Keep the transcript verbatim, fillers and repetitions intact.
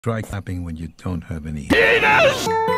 Try clapping when you don't have any. Penis!